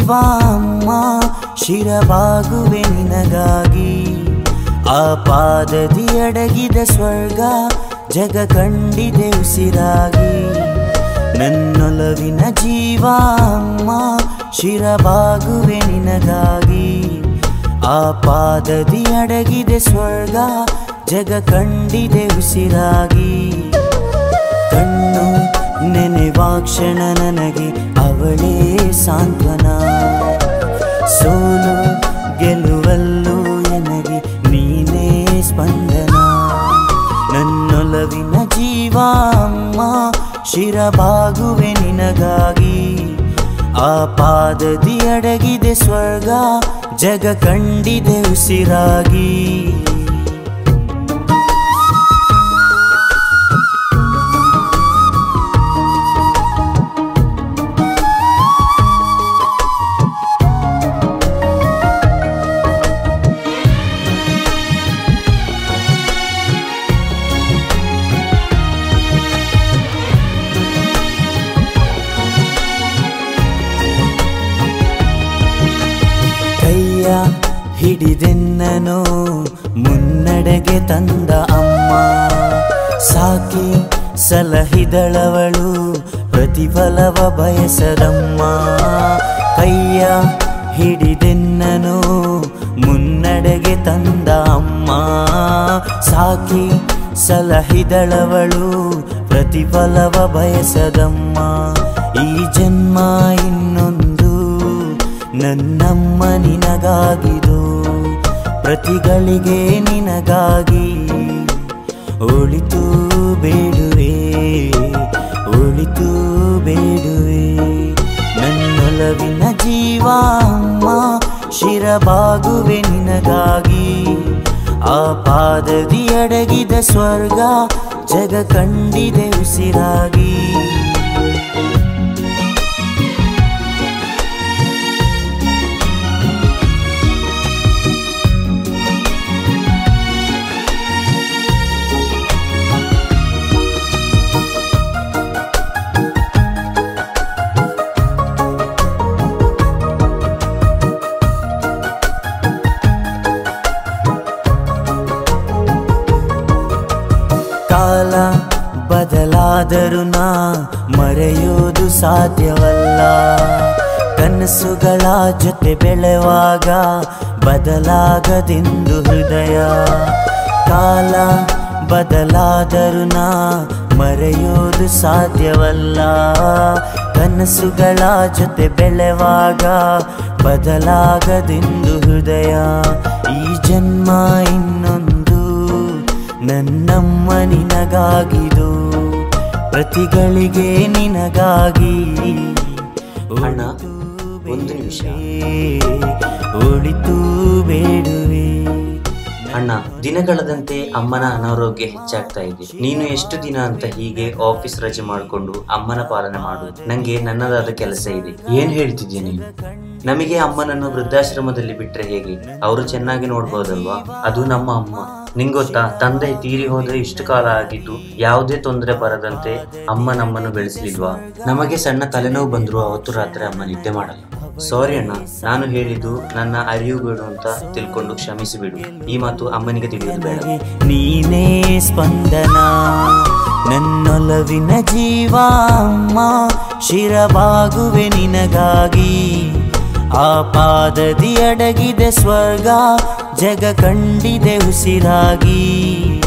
ಜೀವ ಅಮ್ಮ ಶಿರಬಾಗುವೆ ನಿನಗಾಗಿ ಆ ಪಾದದಿ ಅಡಗಿದ ಸ್ವರ್ಗ ಜಗ ಕಂಡಿದೆ ಉಸಿರಾಗಿ ನನ್ನೊಲವಿನ ಜೀವ ಅಮ್ಮ ಶಿರಬಾಗುವೆ ನಿನಗಾಗಿ ಆ ಪಾದದಿ ಅಡಗಿದೆ ಸ್ವರ್ಗ ಜಗ ಕಂಡಿದೆ ಉಸಿರಾಗಿ ಕಣ್ಣು ನೆನೆವಾಕ್ಷಣ ನನಗೆ ಅವಳೇ ಸಾಂತ್ವನ ಸೋಲು ಗೆಲುವಲ್ಲೂ ನನಗೆ ನೀನೇ ಸ್ಪಂದನ ನನ್ನೊಲವಿನ ಜೀವ ಅಮ್ಮ ಶಿರಬಾಗುವೆ ನಿನಗಾಗಿ ಆ ಪಾದದಿ ಅಡಗಿದೆ ಸ್ವರ್ಗ ಜಗ ಕಂಡಿದೆ ಉಸಿರಾಗಿ ಹಿಡಿದೆನ್ನನು ಮುನ್ನಡೆಗೆ ತಂದ ಅಮ್ಮ ಸಾಕಿ ಸಲಹಿದಳವಳು ಪ್ರತಿಫಲವ ಬಯಸದಮ್ಮ ಕೈಯ ಹಿಡಿದೆನ್ನನು ಮುನ್ನಡೆಗೆ ತಂದ ಅಮ್ಮ ಸಾಕಿ ಸಲಹಿದಳವಳು ಪ್ರತಿಫಲವ ಬಯಸದಮ್ಮ ಈ ಜನ್ಮ ಇನ್ನೊಂದು ನನ್ನಮ್ಮ ನಿನಗಾಗಿದು ಪ್ರತಿಗಳಿಗೆ ನಿನಗಾಗಿ ಒಳಿತು ಬೇಡುವೆ ಒಳಿತು ಬೇಡುವೆ ನನ್ನೊಲವಿನ ಜೀವ ಅಮ್ಮ ಶಿರಬಾಗುವೆ ನಿನಗಾಗಿ ಆ ಪಾದದಿ ಅಡಗಿದ ಸ್ವರ್ಗ ಜಗ ಕಂಡಿದೆ ಉಸಿರಾಗಿ ಕಾಲ ಬದಲಾದರೂ ನಾ ಮರೆಯೋದು ಸಾಧ್ಯವಲ್ಲ ಕನಸುಗಳ ಜೊತೆ ಬೆಳೆವಾಗ ಬದಲಾಗದೆಂದು ಹೃದಯ ಕಾಲ ಬದಲಾದರೂ ನಾ ಮರೆಯೋದು ಸಾಧ್ಯವಲ್ಲ ಕನಸುಗಳ ಜೊತೆ ಬೆಳೆವಾಗ ಬದಲಾಗದೆಂದು ಹೃದಯ ಈ ಜನ್ಮ ಇನ್ನೊಂದು ನನ್ನಮ್ಮ ನಿನಗಾಗಿದು ಪ್ರತಿಗಳಿಗೆ ನಿನಗಾಗಿ ಅಣ್ಣ ಒಂದು ನಿಮಿಷ ಒಳಿತು ಬೇಡುವೆ ಅಣ್ಣ ದಿನಗಳದಂತೆ ಅಮ್ಮನ ಅನಾರೋಗ್ಯ ಹೆಚ್ಚಾಗ್ತಾ ಇದೆ ನೀನು ಎಷ್ಟು ದಿನ ಅಂತ ಹೀಗೆ ಆಫೀಸ್ ರಜೆ ಮಾಡಿಕೊಂಡು ಅಮ್ಮನ ಪಾಲನೆ ಮಾಡು ನಂಗೆ ನನ್ನದಾದ ಕೆಲಸ ಇದೆ ಏನ್ ಹೇಳ್ತಿದ್ಯಾ ನೀನು ನಮಗೆ ಅಮ್ಮನನ್ನು ವೃದ್ಧಾಶ್ರಮದಲ್ಲಿ ಬಿಟ್ರೆ ಹೇಗೆ ಅವರು ಚೆನ್ನಾಗಿ ನೋಡ್ಬೋದಲ್ವಾ ಅದು ನಮ್ಮ ಅಮ್ಮ ನಿಂಗೊತ್ತಾ ತಂದೆ ತೀರಿ ಹೋದ್ರೆ ಇಷ್ಟು ಕಾಲ ಆಗಿದ್ದು ಯಾವುದೇ ತೊಂದರೆ ಬರದಂತೆ ಅಮ್ಮ ನಮ್ಮನ್ನು ಬೆಳೆಸಲಿಲ್ವಾ ನಮಗೆ ಸಣ್ಣ ತಲೆನೋವು ಬಂದ್ರು ಅವತ್ತು ರಾತ್ರಿ ಅಮ್ಮ ನಿದ್ದೆ ಮಾಡಲ್ಲ ಸಾರಿ ಅಣ್ಣ ನಾನು ಹೇಳಿದ್ದು ನನ್ನ ಅರಿವು ಬಿಡು ಅಂತ ತಿಳ್ಕೊಂಡು ಕ್ಷಮಿಸಿಬಿಡು ಈ ಮಾತು ಅಮ್ಮನಿಗೆ ತಿಳಿಯೋದು ಬೇಡ ನೀನೇ ಸ್ಪಂದನ ನನ್ನೊಲವಿನ ಜೀವ ಅಮ್ಮ ಶಿರಬಾಗುವೆ ನಿನಗಾಗಿ ಆ ಪಾದದಿ ಅಡಗಿದೆ ಸ್ವರ್ಗ ಜಗ ಕಂಡಿದೆ ಉಸಿರಾಗಿ